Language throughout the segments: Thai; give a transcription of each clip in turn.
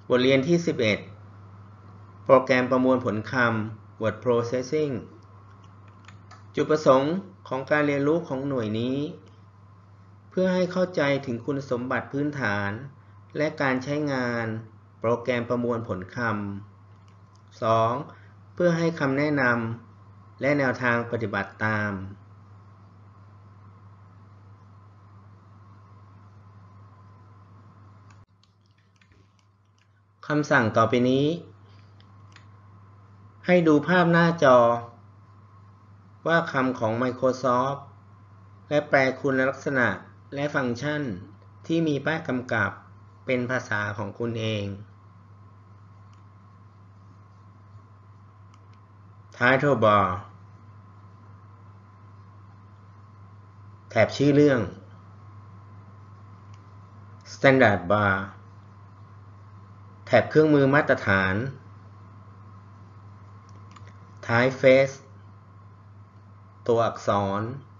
บทเรียนที่ 11 โปรแกรมประมวลผลคำ Word Processing จุดประสงค์ของการเรียนรู้ของหน่วยนี้เพื่อให้เข้าใจถึงคุณสมบัติพื้นฐานและการใช้งานโปรแกรมประมวลผลคำ 2. เพื่อให้คำแนะนำและแนวทางปฏิบัติตามคำสั่งต่อไปนี้ให้ดูภาพหน้าจอว่าคำของ Microsoft และแปลคุณลักษณะและฟังก์ชันที่มีป้ายกำกับเป็นภาษาของคุณเอง Title Bar แถบชื่อเรื่อง Standard Bar แถบเครื่องมือมาตรฐาน Typeface ตัวอักษร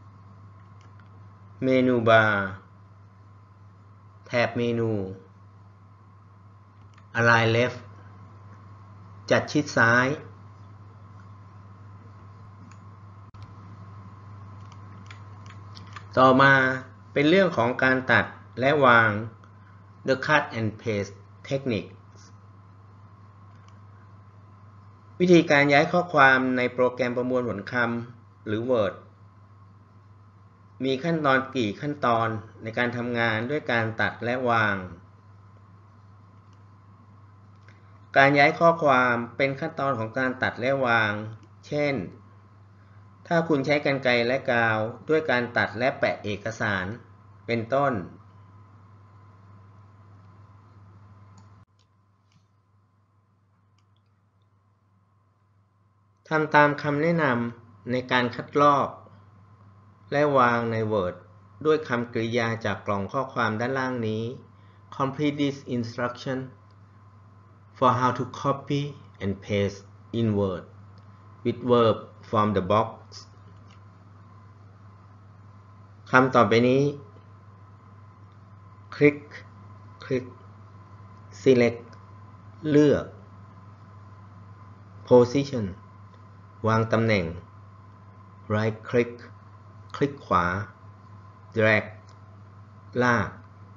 Menu Bar แถบเมนู Align Left จัดชิดซ้ายต่อมาเป็นเรื่องของการตัดและวาง The Cut and Paste Technique วิธีการย้ายข้อความในโปรแกรมประมวลผลคำหรือ Word มีขั้นตอนกี่ขั้นตอนในการทำงานด้วยการตัดและวางการย้ายข้อความเป็นขั้นตอนของการตัดและวางเช่นถ้าคุณใช้กรรไกรและกาวด้วยการตัดและแปะเอกสารเป็นต้นทำตามคำแนะนำในการคัดลอกและวางใน Word ด้วยคำกริยาจากกล่องข้อความด้านล่างนี้ Complete this instruction for how to copy and paste in Word with verb from the box คำต่อไปนี้ Click Select เลือก Position วางตำแหน่ง Right click คลิกขวา Drag ลาก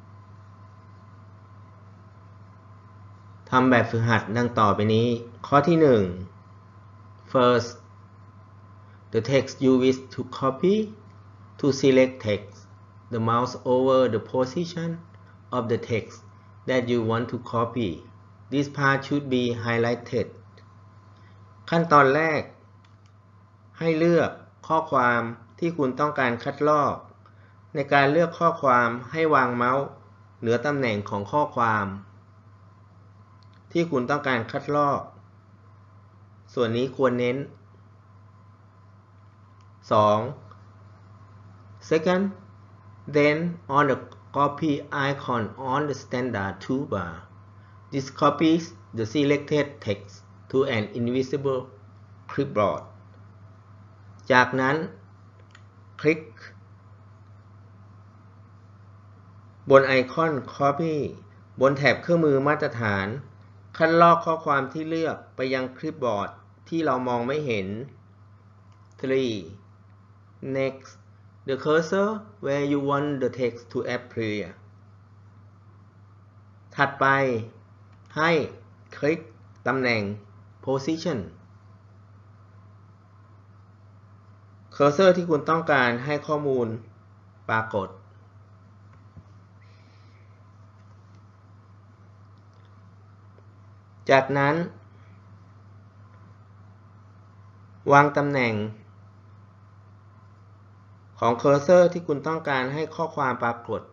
ทำแบบฝึกหัดดังต่อไปนี้ข้อที่ 1 First the text you wish to copy to select text the mouse over the position of the text that you want to copy this part should be highlighted ขั้นตอนแรกให้เลือกข้อความที่คุณต้องการคัดลอกในการเลือกข้อความให้วางเมาส์เหนือตำแหน่งของข้อความที่คุณต้องการคัดลอกส่วนนี้ควรเน้น 2. Second then on the copy icon on the standard toolbar this copies the selected text to an invisible clipboard จากนั้นคลิกบนไอคอน Copy บนแถบเครื่องมือมาตรฐานคัดลอกข้อความที่เลือกไปยังคลิปบอร์ดที่เรามองไม่เห็น 3. Next the cursor where you want the text to appear ถัดไปให้คลิกตำแหน่ง Positionเคอร์เซอร์ที่คุณต้องการให้ข้อมูลปรากฏจากนั้นวางตำแหน่งของเคอร์เซอร์ที่คุณต้องการให้ข้อความปรากฏ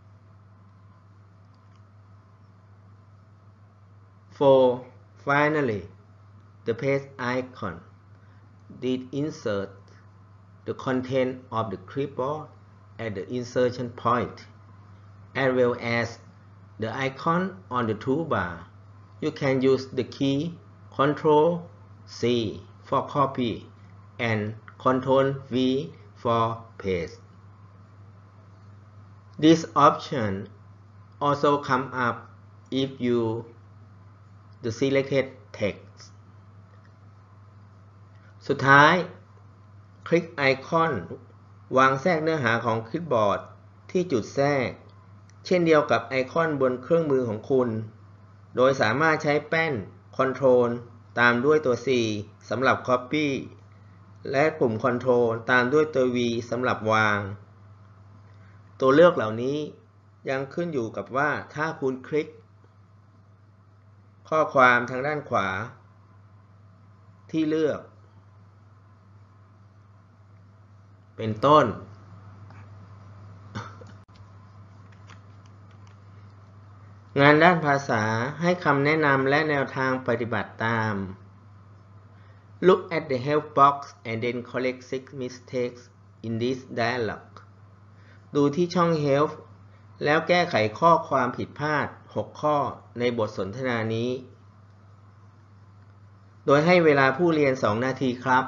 Finally the paste icon did insert the content of the clipboard at the insertion point as well as the icon on the toolbar you can use the key Ctrl C for copy and Ctrl V for paste this option also comes up if you the selected text สุดท้ายคลิกไอคอนวางแทรกเนื้อหาของคลิปบอร์ดที่จุดแทรกเช่นเดียวกับไอคอนบนเครื่องมือของคุณโดยสามารถใช้แป้น Ctrl ตามด้วยตัว C สำหรับ Copy และปุ่ม Ctrl ตามด้วยตัว V สำหรับวางตัวเลือกเหล่านี้ยังขึ้นอยู่กับว่าถ้าคุณคลิกข้อความทางด้านขวาที่เลือกเป็นต้นงานด้านภาษาให้คำแนะนำและแนวทางปฏิบัติตาม Look at the help box and then correct 6 mistakes in this dialogue ดูที่ช่อง Help แล้วแก้ไขข้อความผิดพลาด 6 ข้อในบทสนทนานี้ โดยให้เวลาผู้เรียน 2 นาทีครับ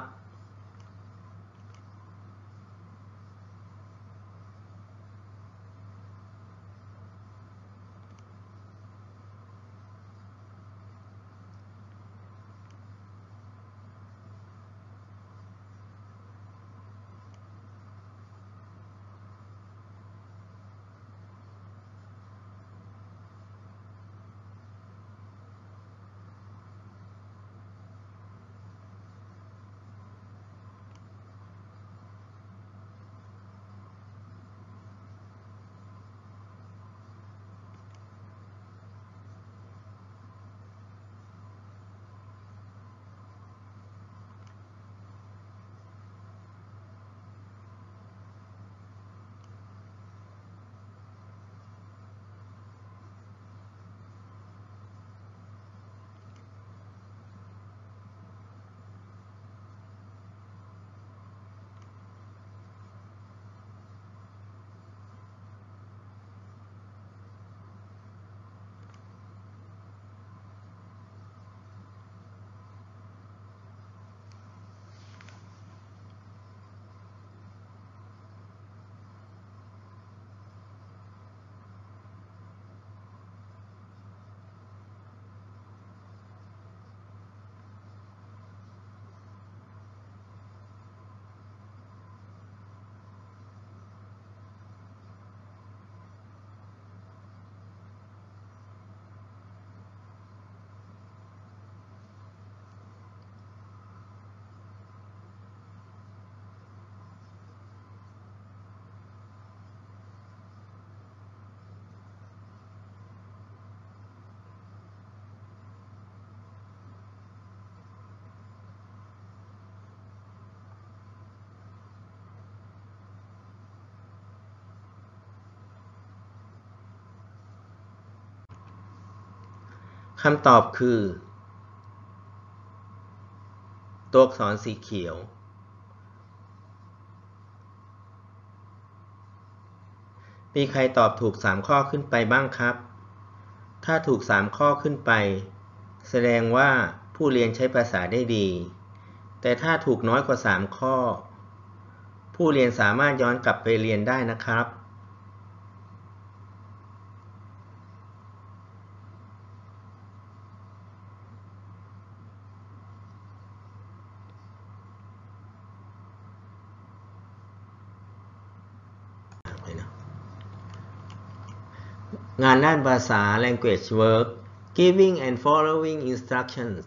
คำตอบคือตัวอักษรสีเขียวมีใครตอบถูก3ข้อขึ้นไปบ้างครับถ้าถูก3ข้อขึ้นไปแสดงว่าผู้เรียนใช้ภาษาได้ดีแต่ถ้าถูกน้อยกว่า3ข้อผู้เรียนสามารถย้อนกลับไปเรียนได้นะครับงานด้านภาษา language work giving and following instructions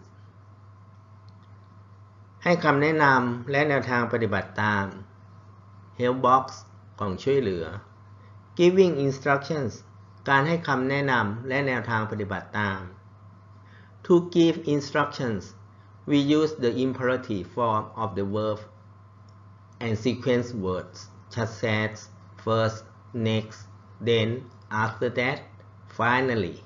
ให้คำแนะนำและแนวทางปฏิบัติตาม help box กล่องช่วยเหลือ giving instructions การให้คำแนะนำและแนวทางปฏิบัติตาม to give instructions we use the imperative form of the verb and sequence words such as first next then after that finally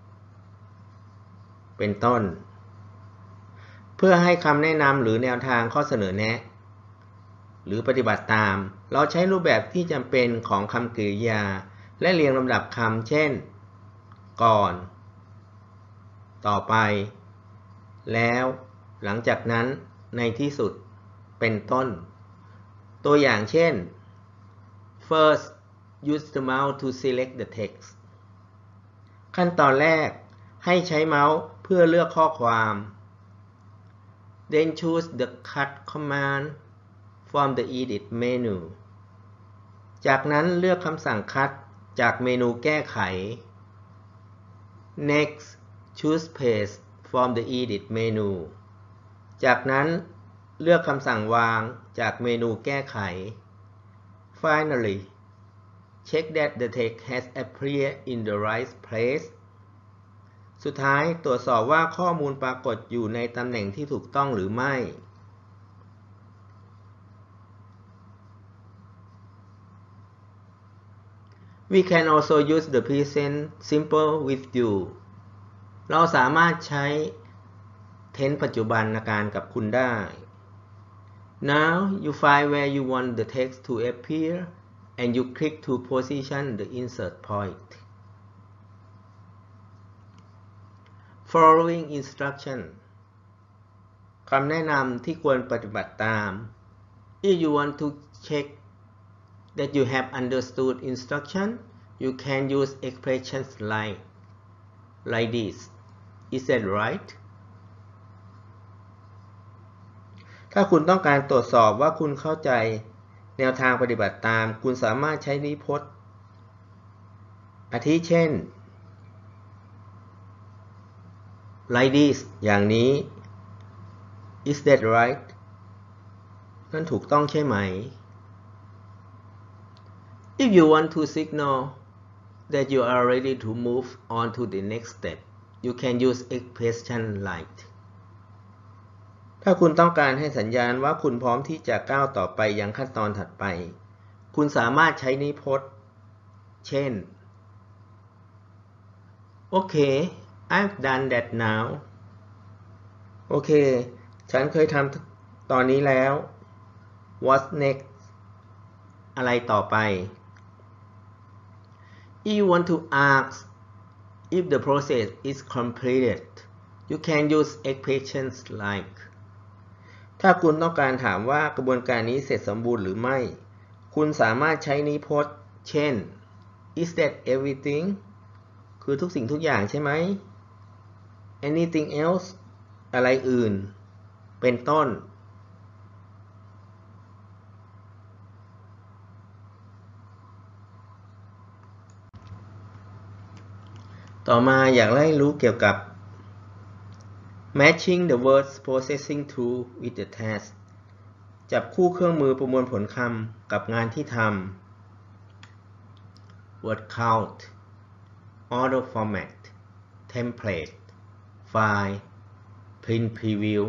เป็นต้นเพื่อให้คำแนะนำหรือแนวทางข้อเสนอแนะหรือปฏิบัติตามเราใช้รูปแบบที่จำเป็นของคำกริยาและเรียงลำดับคำเช่นก่อนต่อไปแล้วหลังจากนั้นในที่สุดเป็นต้นตัวอย่างเช่น first use the mouse to select the text ขั้นตอนแรกให้ใช้เมาส์เพื่อเลือกข้อความ then choose the cut command from the edit menu จากนั้นเลือกคำสั่ง cut จากเมนูแก้ไข next choose paste from the edit menu จากนั้นเลือกคำสั่งวางจากเมนูแก้ไข finally check that the text has appeared in the right place สุดท้ายตรวจสอบว่าข้อมูลปรากฏอยู่ในตำแหน่งที่ถูกต้องหรือไม่ We can also use the present simple with you เราสามารถใช้ tense ปัจจุบันการกับคุณได้ Now you find where you want the text to appear and you click to position the insert point. Following instruction คำแนะนำที่ควรปฏิบัติตาม If you want to check that you have understood instruction, you can use expressions like this. Is that right? ถ้าคุณต้องการตรวจสอบว่าคุณเข้าใจแนวทางปฏิบัติตามคุณสามารถใช้นิพจน์อาทิเช่น like this อย่างนี้ Is that right? นั่นถูกต้องใช่ไหม If you want to signal that you are ready to move on to the next step, you can use expression like ถ้าคุณต้องการให้สัญญาณว่าคุณพร้อมที่จะก้าวต่อไปยังขั้นตอนถัดไปคุณสามารถใช้นิพจน์เช่น Okay, I've done that now. โอเคฉันเคยทำตอนนี้แล้ว What's next อะไรต่อไป If you want to ask if the process is completed, you can use expressions like ถ้าคุณต้องการถามว่ากระบวนการนี้เสร็จสมบูรณ์หรือไม่คุณสามารถใช้นิพจน์เช่น Is that everything คือทุกสิ่งทุกอย่างใช่ไหม Anything else อะไรอื่นเป็นต้นต่อมาอยากให้รู้เกี่ยวกับ matching the words processing tool with the task จับคู่เครื่องมือประมวลผลคำกับงานที่ทำ word count auto format template file print preview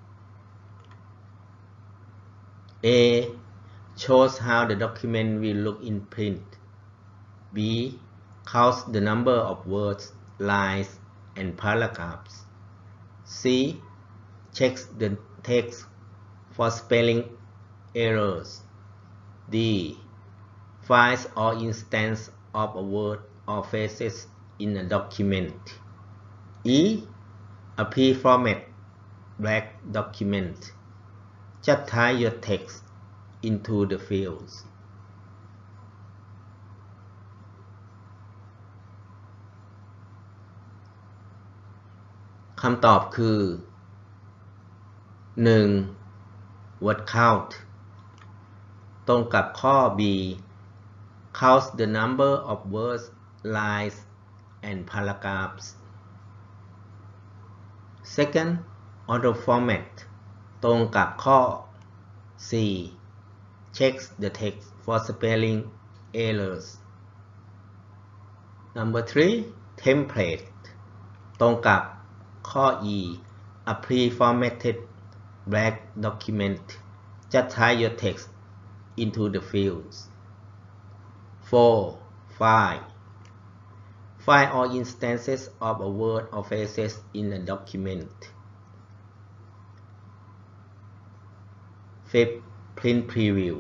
A shows how the document will look in print B counts the number of words, lines, and paragraphs. C. Checks the text for spelling errors. D. Finds all instances of a word or phrases in a document. E. A pre-format blank document. Just type your text into the fields.คำตอบคือ 1. word count ตรงกับข้อ B counts the number of words, lines, and paragraphs. Second. auto format ตรงกับข้อ C checks the text for spelling errors. Number 3. template ตรงกับข้อ E a pre-formatted blank document. Just type your text into the fields. 4. Find all instances of a word or phrases in a document. 5. print preview.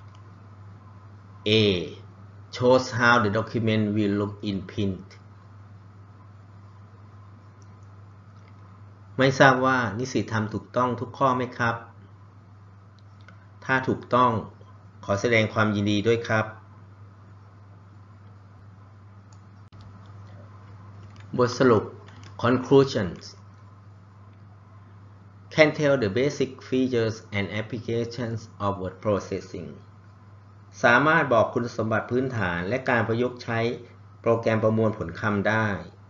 A shows how the document will look in print. ไม่ทราบว่านิสิตทำถูกต้องทุกข้อไหมครับ ถ้าถูกต้องขอแสดงความยินดีด้วยครับบทสรุปขอ Conclusions can tell the basic features and applications of word processing สามารถบอกคุณสมบัติพื้นฐานและการประยุกต์ใช้โปรแกรมประมวลผลคำได้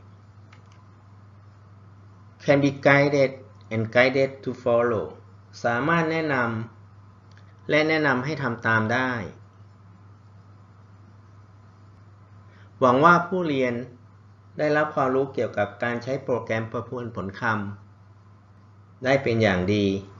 can be guided and guided to follow สามารถแนะนำและแนะนำให้ทำตามได้ หวังว่าผู้เรียนได้รับความรู้เกี่ยวกับการใช้โปรแกรมประมวลผลคำได้เป็นอย่างดี